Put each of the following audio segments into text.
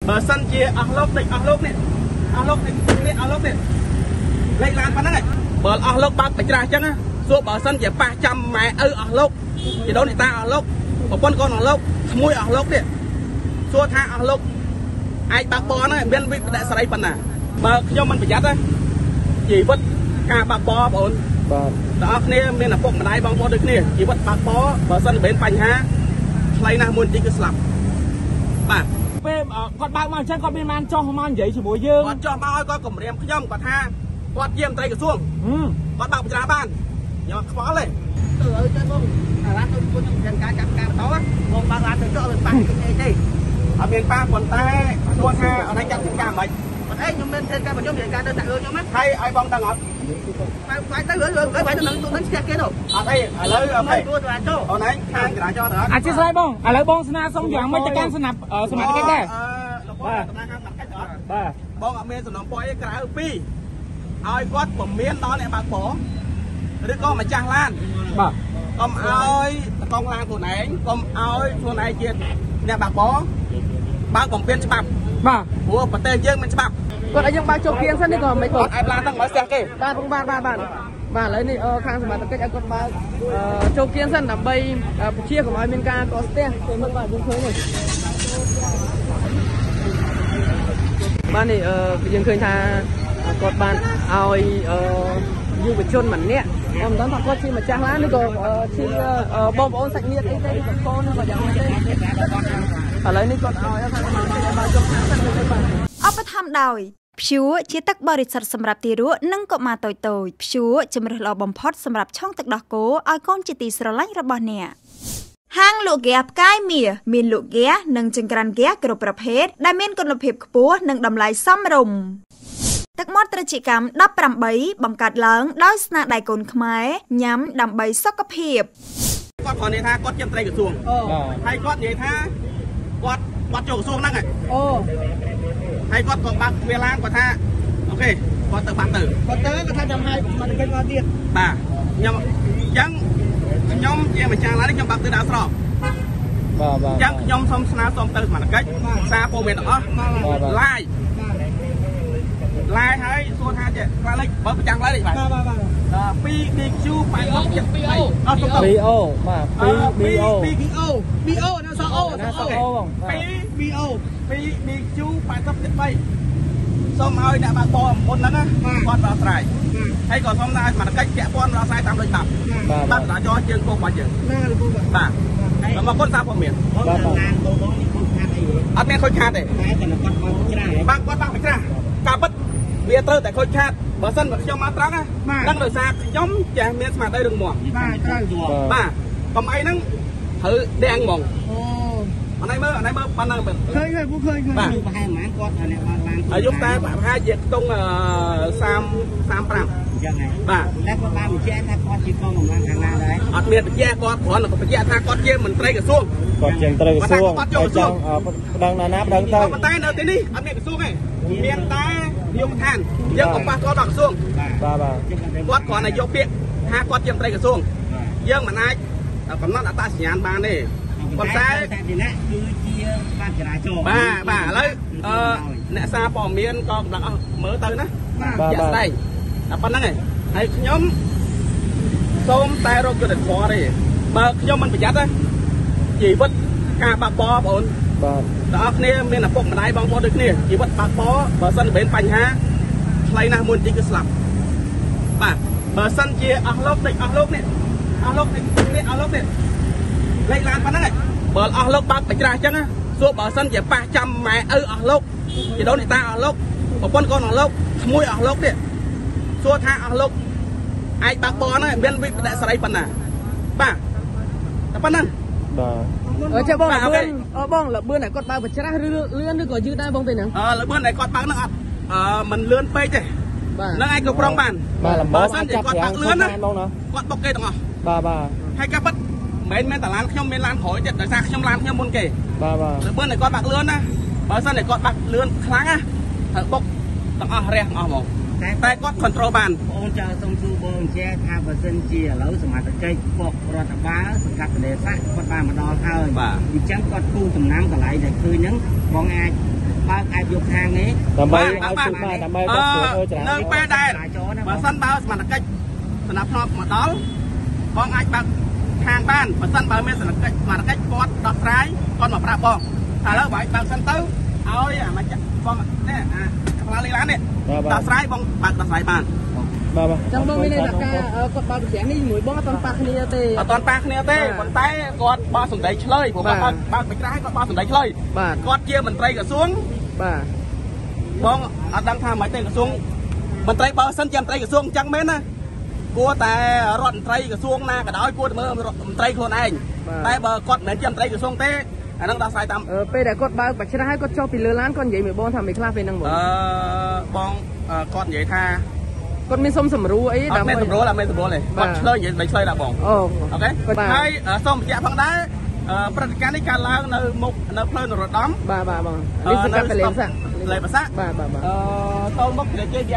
បើសិនជាអស់លោកនេះលេខឡានប៉ុណ្ណឹងបើអស់លោកបើកបច្រាស់អញ្ចឹងសួរបើសិនជាប៉ះចាំម៉ែឪអស់លោកជីដូនតាអស់លោកប្រពន្ធកូនអស់លោកក្មួយអស់លោកនេះសួរថាអស់លោកអាចបាក់បហ្នឹងមានវិបដិសេរីប៉ុណ្ណាបើខ្ញុំមិនប្រយ័ត្នទេជីវិតការបាក់បបងប្អូនបាទតើអស់គ្នាមានឪពុកម្ដាយបងប្អូនដូចគ្នាជីវិតបាក់បបើសិនមានបញ្ហាថ្លៃណាស់មួយទីគឺស្លាប់បាទពេលគាត់បើកមកអញ្ចឹងគាត់មានបានចោះមកនិយាយជាមួយយើងគាត់ចោះមកឲ្យគាត់គម្រាមខ្ញុំគាត់ថាគាត់យាមត្រីក្រសួងគាត់បើកបញ្ច្រាបានខ្ញុំខ្វល់ទេទៅឲ្យទៅបងអាឡានទៅខ្ញុំមានការចាប់ការបន្តបងបើកឡានទៅចោះឲ្យប៉ះគេទេអត់មានប៉ះប៉ុន្តែគាត់ថាអត់ឲ្យចាប់ការមិនអត់អីខ្ញុំមានធ្វើការខ្ញុំមានការទៅតាក់ខ្ញុំណាហើយឲ្យបងដឹងអត់បាយទៅបាយទៅនឹងស្ទះគេទៅអត់អីឥឡូវអូខេអូនឯងខាងចរាចរណ៍ទៅអត់អធិស្ឋានបងឥឡូវបងស្នើសុំយ៉ាងម៉េចទៅកាន់សមាជិកដែរលោកបងតំណាងខាងសមាជិកអត់បាទបងអត់មានសំណពអីក្រៅពីឲ្យគាត់ពមៀនដល់អ្នកបើកបរឬក៏ម្ចាស់ឡានបាទកុំឲ្យតកងឡានខ្លួនឯងកុំឲ្យខ្លួនឯងជាអ្នកបើកបរបើកបំពេញច្បាប់បាទព្រោះប្រទេសយើងមានច្បាប់គាត់ឲ្យយើងបើកចូលគៀនសិននេះក៏មិនគាត់អាចឡានហ្នឹងមកស្ទះគេបាទឥឡូវនេះខាងសមាជិកឲ្យគាត់បើកចូលគៀនសិនដើម្បីពជាកុំឲ្យមានការកកស្ទះពេលមិនបាទយើងឃើញនេះបាទនេះយើងឃើញថាគាត់បានឲ្យយុវជនម្នាក់មិនដឹងថាគាត់ជាម្ចាស់ឡានឬក៏ជាបងប្អូនសាច់ញាតិអីទេឬក៏កូនឬក៏យ៉ាងម៉េចទេឥឡូវនេះគាត់ឲ្យថាបើចុះសិនទៅបាទឧបត្ថម្ភដោយព្យួរជាទឹកបរិសុទ្ធសម្រាប់ទារកនិងកុមារតូចៗព្យួរជំរើសល្អបំផុតសម្រាប់ឆុងទឹកដោះគោឲ្យកូនជាទីស្រឡាញ់របស់អ្នកហាងលក់ហ្គាសផ្កាយមាសមានលក់ហ្គាសនិងចង្ក្រានហ្គាសគ្រប់ប្រភេទដែលមានគុណភាពខ្ពស់និងតម្លៃសមរម្យទឹកមាត់ត្រចៀកកម្ម18បង្កើតឡើងដោយស្នាដៃកូនខ្មែរញ៉ាំដើម្បីសុខភាពគាត់គ្រាន់តែថាគាត់ជាមន្ត្រីក្រសួងហើយគាត់និយាយថាគាត់ចូលក្រសួងហ្នឹងហើយគាត់ក៏បើកវាឡានគាត់ថាអូខេគាត់ទៅបាត់ទៅគាត់ថាចាំឲ្យមកតិចមកទៀតបាទខ្ញុំអញ្ចឹងខ្ញុំជាម្ចាស់ឡានខ្ញុំបើកទៅដល់ស្រកបាទអញ្ចឹងខ្ញុំសូមស្នើសុំទៅសមាជិកសារព័ត៌មានទាំងអស់ឡាយហើយសួរថាជាខ្លះលេខបើប្រចាំខ្លះលេខបាទ2 DQ 872អត់សុំទៅ BO បាទ BO ណាសអូ2 BO 2 DQ 873សូមឲ្យអ្នកបើកបរមុនហ្នឹងគាត់ដោះស្រាយហើយក៏សូមឲ្យសមាជិកពាក់ព័ន្ធដោះស្រាយតាមលិខិតបាទចរាចរណ៍ជើងគោករបស់យើងបាទអរគុណសារព័ត៌មានអត់មានខូចខាតទេបាទគាត់បាក់បច្រាស់ការពិតវាត្រូវតែខូចខាតបើសិនបើខ្ញុំមកត្រង់ហ្នឹងដោយសារខ្ញុំចាស់មានស្មារតីរឹងមាំបាទកុំអីហ្នឹងត្រូវដាំងហ្មងអណៃមើលប៉ុណ្ណឹងមើលឃើញបាទប្រហែលប៉ុន្មានគាត់អ្នកបើកឡានអាយុតែប្រហែលជាខ្ទង់35 អញ្ចឹងហើយបាទតែគាត់បានបញ្ជាក់ថាគាត់ជាកងកម្លាំងខាងណាដែរអត់មានបញ្ជាក់គាត់គ្រាន់តែបញ្ជាក់ថាគាត់ជាមន្ត្រីក្រសួងគាត់ជាមន្ត្រីក្រសួងគាត់ចូលក្រសួងប្តឹងណាប្តឹងទៅប៉ុន្តែនៅទីនេះអត់មានក្រសួងទេមានតែនាយកដ្ឋានយើងក៏ប៉ះគាត់ដល់ក្រសួងបាទគាត់គ្រាន់តែយកពាក្យថាគាត់ជាមន្ត្រីក្រសួងយើងមិនអាចកំណត់អត្តសញ្ញាណបានទេប៉ុន្តែគឺជាបាតចរាចរណ៍បាទឥឡូវអ្នកសារព័ត៌មានក៏កម្លាំងអស់មើលទៅណាជាក់ស្ដែងតែប៉ុណ្្នឹងឯងហើយខ្ញុំសូមតែរកយុត្តិធម៌ទេបើខ្ញុំមិនប្រយ័ត្នទេជីវិតការបាក់បបងប្អូនបាទតើអស់គ្នាមានឪពុកម្ដាយបងប្អូនដូចគ្នាជីវិតបាក់បបើសិនមានបញ្ហាថ្លៃណាស់មួយទីគឺស្លាប់បាទបើសិនជាអស់លោកនេះលេខឡានប៉ុណ្ណឹងបើអស់លោកបើកបច្រាស់អញ្ចឹងសួរបើសិនជាប៉ះចាំម៉ែឪអស់លោកជីដូនតាអស់លោកប្រពន្ធកូនអស់លោកក្មួយអស់លោកនេះសួរថាអស់លោកអាចបើកបរហ្នឹងមានវិបដិសេរីប៉ុណ្ណាបាទតែប៉ុណ្ណឹងបាទចាំបងលឿនតែគាត់បើកបច្រាស់ឬលឿនឬក៏យឺតដែរបងទៅហ្នឹងលឿនតែគាត់បើកហ្នឹងអត់មិនលឿនពេកទេហ្នឹងឯងគ្រប់គ្រងបានបើសិនជាគាត់បើកលឿនណាគាត់បុកគេទាំងអស់បាទហើយការពិតមិនមែនតែឡានខ្ញុំមានឡានក្រោយទៀតដោយសារខ្ញុំឡានខ្ញុំមុនគេបាទលឿនតែគាត់បើកលឿនណាបើសិនតែគាត់បើកលឿនខ្លាំងណាត្រូវបុកទាំងអស់រះទាំងអស់ហ្មងតែគាត់ control បានបងចៅសូមសួរបងជាថាបើសិនជាឥឡូវសមាជិកប៉ុករដ្ឋបាលសង្កាត់ទន្លេសាបគាត់បានមកដល់ហើយអញ្ចឹងគាត់គូចំណាំកន្លែងដែលឃើញហ្នឹងបងអាចបើអាចយកខាងនេះដើម្បីនៅពេលដែលបើសិនបើសមត្ថកិច្ចសំណាប់ធ្នាប់មកដល់បងអាចបើកខាងបានបើសិនបើមានសមត្ថកិច្ចគាត់ដោះស្រាយគាត់មកប្រាប់បងឥឡូវបើបើសិនទៅឲ្យអាមកបងនេះអាខ្លាលីឡាននេះដោះស្រាយបងបើកដោះស្រាយបានបាទចាំបងមានន័យថាការគាត់បើកប្រាំងនេះជាមួយបងអត់ទាន់ប៉ះគ្នាទេអត់ទាន់ប៉ះគ្នាទេប៉ុន្តែគាត់បោះសម្ដីឆ្លើយព្រោះគាត់បើកបិច្រាស់គាត់បោះសម្ដីឆ្លើយគាត់ជាមន្ត្រីក្រសួងបាទបងអត់ដឹងថាមិនទេក្រសួងមន្ត្រីបើសិនជាមន្ត្រីក្រសួងអញ្ចឹងមែនណាគួរតែរដ្ឋមន្ត្រីក្រសួងណាក៏ដោយគួរតែមើលមន្ត្រីខ្លួនឯងតែបើគាត់មិនមែនជាមន្ត្រីក្រសួងទេអានឹងដោះស្រាយតាមពេលដែលគាត់បើកបិច្រាស់ហើយគាត់ចុះពីលើឡានគាត់និយាយមួយបងថាមិនខ្លះពេលហ្នឹងបងបងគាត់និយាយថាគាត់មានសុំសម្រួលអីដើម្បីមានសម្រួលអត់មានសម្រួលទេគាត់ឆ្លើយនិយាយមិនឆ្លើយដាក់បងអូខេហើយសូមបញ្ជាក់ផងដែរព្រឹត្តិការណ៍នេះកើតឡើងនៅមុខនៅផ្លូវនរោត្តមបាទបងនេះគឺកាត់លេងសាក់លេងភាសាបាទតលមុខនិយាយ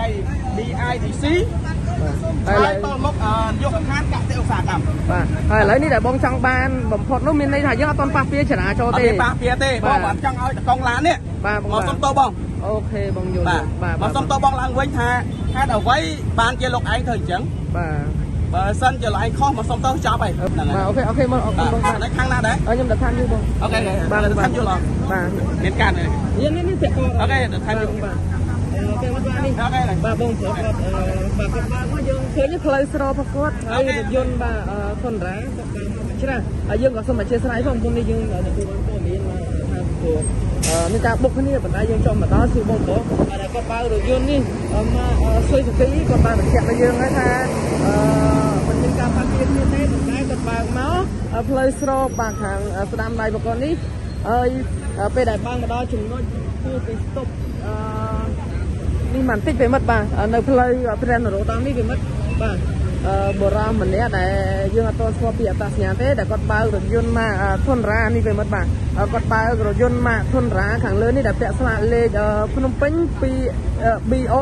BIDC ហើយតលមុខយកអាខានកសិឧស្សាហកម្មបាទហើយឥឡូវនេះដែលបងចង់បានបំផុតនោះមានន័យថាយើងអត់ទាន់ប៉ះពាល់ចរាចរណ៍ទេអត់ប៉ះពាល់ទេបងអត់ចង់ឲ្យតកងឡាននេះមកសុំតបងអូខេបងយល់បាទមកសុំតបងឡើងវិញថាហេតុអ្វីបានជាលោកឯងធ្វើអញ្ចឹងបាទបើសិនជាលោកឯងខុសមកសុំតចប់ហើយហ្នឹងហើយអូខេមកអរគុណបងនៅខាងណាដែរខ្ញុំទៅខាងយូរបងអូខេបាទទៅខាងយូរឡងបាទមានការនេះនេះពាក់កណ្ដាលអូខេទៅខាងយូរបាទអូខេមកនេះអូខេបាទបងប្អូនគាត់បាទគាត់មកយើងឃើញផ្លូវស្រោប្រកួតហើយរថយន្តបាទធនរាគាត់បានមកច្រាស់ហើយយើងក៏សូមអធិស្ឋានផងមុននេះយើងទទួលបានព័ត៌មានមកថាព្រោះមានការបុកគ្នាប៉ុន្តែយើងចង់មកដល់គឺបងប្អូនតែគាត់បើករថយន្តនេះមកសុយសទីគាត់បានបញ្ជាក់ដល់យើងហើយថាមិនមានការប៉ះពាល់គ្នាទេប៉ុន្តែគាត់បើកមកផ្លូវស្រោបាទខាងស្ដាំដៃបកនេះហើយពេលដែលបើកមកដល់ចំណុចគឺទៅស្តុបនេះមិនតិចពេលមិត្តបាទនៅផ្លូវព្រះនរោត្តមនេះពេលមិត្តបាទបុរាណម្នាក់ដែលយើងអត់ទាន់ស្គាល់ពីអត្តសញ្ញាណទេដែលគាត់បើករថយន្តមកធនរានេះពេលមិត្តបាទគាត់បើករថយន្តមកធនរាខាងលើនេះដែលពាក់ស្លាកលេខភ្នំពេញពី BO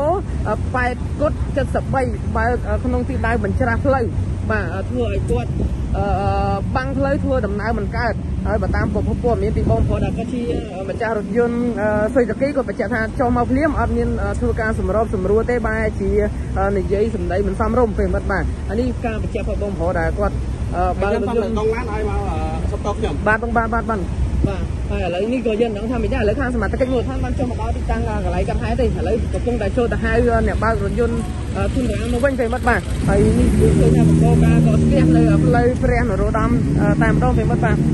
8គុត73បើក្នុងទីដៅបញ្ច្រាស់ផ្លូវបាទធ្វើឲ្យគាត់បាំងផ្លូវធ្វើដំណើរមិនកើតហើយបើតាមប្រភពព័ត៌មានពីបងប្អូនដែលគាត់ជាម្ចាស់រថយន្តសុយសគីគាត់បញ្ជាក់ថាចុះមកភ្លាមអត់មានធ្វើការសម្របសម្រួលទេបែរជានិយាយសម្ដីមិនសមរម្យពេលមិត្តបាទនេះការបញ្ជាក់របស់បងប្អូនដែលគាត់បើរថយន្តកងឡានឲ្យមកសុំតខ្ញុំបាទហើយឥឡូវនេះក៏យើងដឹងថាមិនដែរឥឡូវខាងសមាជិកមូលដ្ឋានបានចុះមកដល់ទីតាំងកន្លែងកាត់ហែទេឥឡូវកំពុងតែចូលទៅហៅអ្នកបើករថយន្តធនរាមកវិញពេលមិត្តបាទហើយនេះគឺឃើញថាបង្កការកកស្ទះនៅផ្លូវព្រះនរោត្តមតែម្ដងពេលមិត្តបាទឥ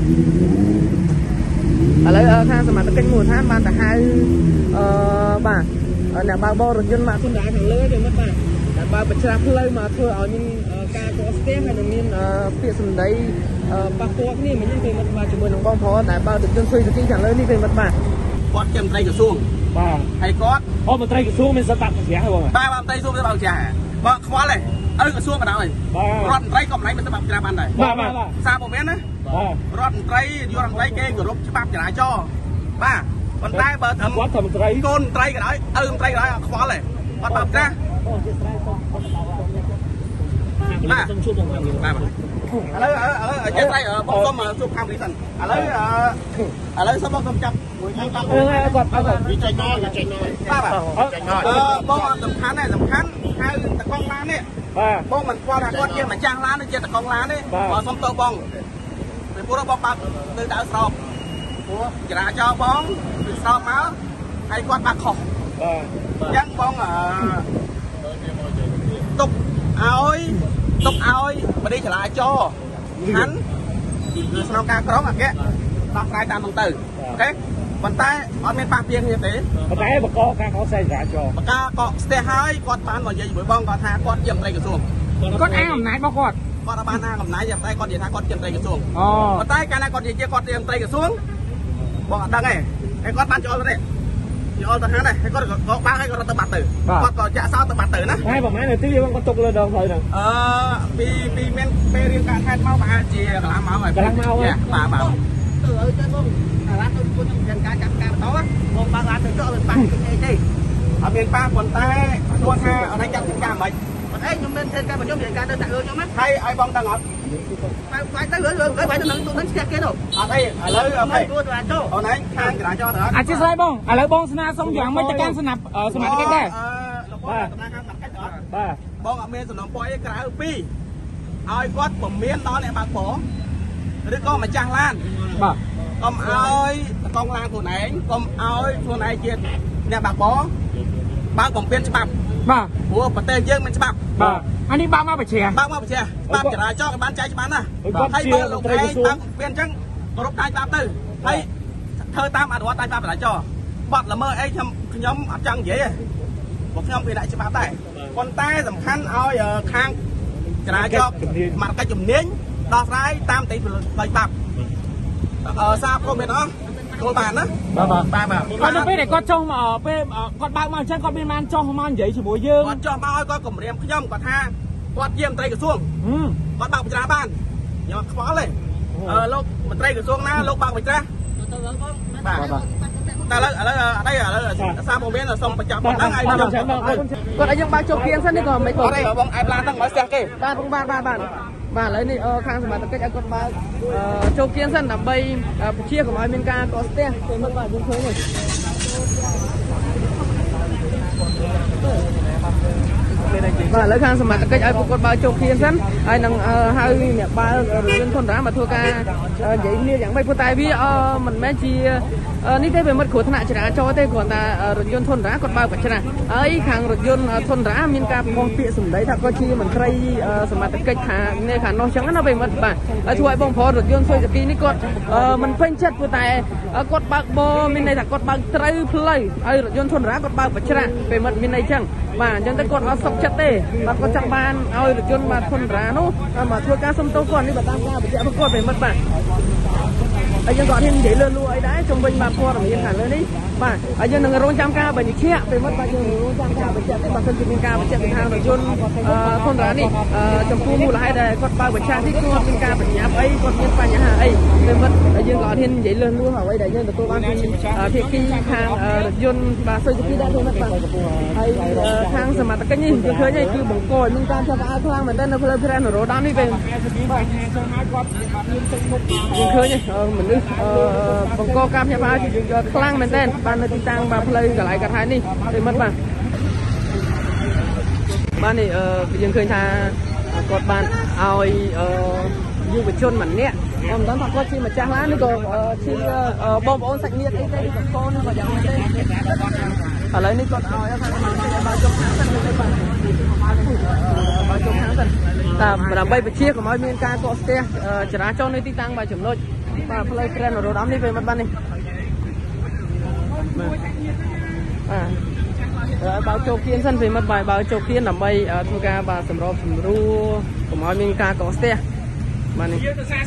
ឡូវខាងសមាជិកមូលដ្ឋានបានទៅហៅបាទអ្នកបើករថយន្តមកធនរាខាងលើពេលមិត្តបាទតែបើបញ្ច្រាស់ផ្លូវមកធ្វើឲ្យមានការកកស្ទះហើយនឹងមានពាក្យសម្ដីប៉ះពាល់គ្នាមិនហ្នឹងពេលមិត្តបាទជាមួយនឹងបងប្អូនតែបើរថយន្តសុយសគីខាងលើនេះពេលមិត្តបាទគាត់ជាមន្ត្រីក្រសួងបាទហើយគាត់មន្ត្រីក្រសួងមានសិទ្ធិបាក់ប្រាស់ហ៎បងបាទមន្ត្រីក្រសួងមានបាក់ប្រាស់បើខ្វល់ទេក្រសួងបណ្ដោយរដ្ឋមន្ត្រីក៏មិនមានសិទ្ធិបាក់ប្រាស់បានដែរបាទសារពុំមានណារដ្ឋមន្ត្រីយុរដ្ឋមន្ត្រីគេគោរពច្បាប់ចរាចរណ៍បាទប៉ុន្តែបើត្រឹមគាត់មន្ត្រីកូនមន្ត្រីក៏ដោយមន្ត្រីក៏ដោយអត់ខ្វល់ទេអត់បាក់ប្រាស់បាទសូមជួបបងខាងនេះបាទឥឡូវចេះស្អីបងសុំជួបខាងនេះសិនឥឡូវសុំបងសុំចាប់មួយខាងគាត់វិច័យណយបាទបងអត់សំខាន់ទេសំខាន់ហៅតកងឡាននេះបាទបងមិនខ្វល់ថាគាត់ជាម្ចាស់ឡានឬជាតកងឡានទេបងសុំតបងពីព្រោះបងបើកទៅដៅស្រោបព្រោះចរាចរណ៍បងពីស្រោបមកហើយគាត់បាក់ខុសអញ្ចឹងបងទុកឲ្យបរិយាចរាចរណ៍ខាន់ស្នងការក្រុងអគ្គដោះស្រាយតាមហ្នឹងទៅអូខេប៉ុន្តែអត់មានប៉ះពាល់គ្នាទេប៉ុន្តែបកការកកស្ទះចរាចរណ៍បកកកស្ទះហើយគាត់បានមកនិយាយជាមួយបងគាត់ថាគាត់ជាមន្ត្រីក្រសួងគាត់អាងអំណាចរបស់គាត់អត់បានអាងអំណាចតែគាត់និយាយថាគាត់ជាមន្ត្រីក្រសួងប៉ុន្តែកាលណាគាត់និយាយគាត់ជាមន្ត្រីក្រសួងបងអត់ដឹងទេហើយគាត់បានចូលទៅនេះចូលទៅហ្នឹងហើយគាត់ក៏បាក់ហើយគាត់ទៅបាត់ទៅគាត់ក៏ចាក់សោទៅបាត់ទៅណាហើយប្រហែលនាទីបងគាត់ទុកលើដងផ្លូវហ្នឹងពីមានពេលរៀងការខេត្តមកប្រហែលជាកន្លះម៉ោងហើយកន្លះម៉ោងបាទទៅឲ្យទៅបងឡានទៅពុទ្ធមានការចាប់ការបន្តបងបើកឡានទៅចុះទៅបាក់អីទេអត់មានប៉ះប៉ុន្តែគាត់ថាអត់ឲ្យចាប់ការមិនអីខ្ញុំមានធ្វើការបញ្ជុំនិយាយការទៅដាក់លើខ្ញុំណាហើយឲ្យបងដឹងអត់ phải tới rồi phải tới tôi đến xe kia đâu đây lấy tôi là cho ở này khang cái cho đó chia sẻ bông lấy bông sna xong dạng mấy cái sna sna cái đây bông ở miền sườn nông bòi cái áo pi ai quát bầm miền đó này bạc bó đứa con mà trang lan con ơi con lan của này con ơi của này chuyện nè bạc bó bác bầm miền chập của bờ tây dương mình chập anh đi bao mà chè bác trả cho cái bán cháy cho bán à hay bơ lục hay bác miền trắng có lúc tay tam tư hay thơ tam à đó tay tam phải cho bọt là mơ ấy nhóm chẳng dễ một nhóm thì đại sẽ báo tay con tay tầm khăn oi khang trả cho mặt cái chùm nến đo trái tam tỷ lời bạc sao con biết đó con bàn đó con được biết để con trông mà con bao mà chân con bên man cho man giấy chỉ bồi dương con cho bao con cùng riêng nhóm còn tha con chiêm tay cái xuông con bạc trả bàn nhưng mà khó lên lúc mình tay cái xuông na lúc bạc mình ra đây là sao một bên là xong phải chạm bóng ai còn ở những bao châu kiên sân đi còn mấy còn đây ở bóng ai plan tăng mới xe kì bạn và lấy đi khang mà tất cả con ba châu kiên sân nằm bay chia của mọi miền ca có ste thì mất bạn cũng thấy rồi và lấy khang mà tất cả ai con ba châu kiên sân ai năng hai mẹ ba dân thôn đá mà thua ca vậy như dạng bay phụ tai vì mình mấy chi ní thế về mất khổ thân chỉ đã cho thế còn là rừng dân thôn đá còn bao cả chân ấy khang rừng dân thôn đá miền ca con pịa sủng đấy thật có chi mình cây sủng mà tất cả thả nên khả nó chẳng nó về mất bạn chuỗi bông phò rừng dân xoay kỳ ní con mình phanh chết phụ tai con bạc bò miền này là con bạc trai play ấy rừng dân thôn đá còn bao cả chân về mất miền này chẳng và dân tới con nó sọc chết thế và con chẳng ban ấy rừng dân mà thôn đá nó mà thua ca sông tâu con đi mà tam ca bị chạy con về mất bạn ở dân gọi thêm dễ lơ lụa ấy đấy trong bên mà phò là yên hẳn lên đi mà ở dân đừng rong trăm ca bởi những chia về mất bao nhiêu rong trăm ca bởi chạy đến bản thân mình ca bởi chạy đến hàng rồi chôn thôn đá đi trong khu mua là hai đời con bao bởi cha thích con mình ca bởi nhà ấy con nhân pa nhà hàng ấy về mất ở dân gọi thêm dễ lơ lụa hỏi ấy đại nhân là tôi ban thì khi hàng dân bà xây dựng khi đã thôi mất bạn hay hàng sớm mà tất cả nhìn cứ khơi nhảy cứ bồng còi mình ca cho cả khoang mình tên là phơi phơi nó rồi đón đi về khơi nhảy mình bồng co cam nhà ba thì khlang mình tên ban nơi tăng ba play cả lại cả hai đi để mất bạn ban này dân khơi tha cột ban ao du lịch chôn mình nè còn tao có chi mà trang lá nữa còn chi bom ôn sạch nhiệt ấy đây còn con và dạng này ở lấy ní con ao bao chục tháng tân đây bạn bao chục tháng tân ta làm bay về chia của mọi miền ca có xe trả cho nơi tăng ba chấm nội và play trend rồi đám đi về mặt ban này bao châu kiên sân về mặt bài bao châu kiên làm bay thua ca bà sầm rộp sầm ru của mọi miền ca có xe mà này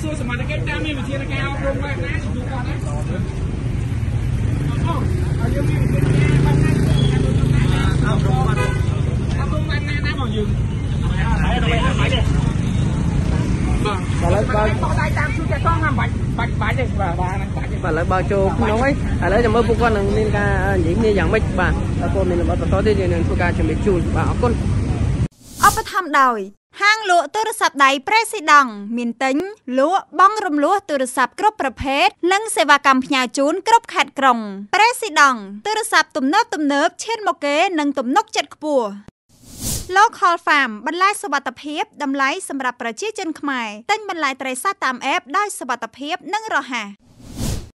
và lại bao châu nói lấy cho mới phụ con nên ca những như dạng mấy bạn cô mình là bao tối thì nên phụ ca chuẩn bị chùn và con ốp thăm đòi hang lụa tôi được sập đầy president miền tính lúa bong rùm lúa tôi được sập cướpประเภท nâng xe và cầm nhà chốn cướp khát còng president tôi được sập tụm nớp trên một kế nâng tụm nóc chật bùa Local Farm បន្លែសុវត្ថិភាពតម្លៃសម្រាប់ប្រជាជនខ្មែរទិញបន្លែត្រីសាច់តាម app ដោយសុវត្ថិភាពនិងរហ័ស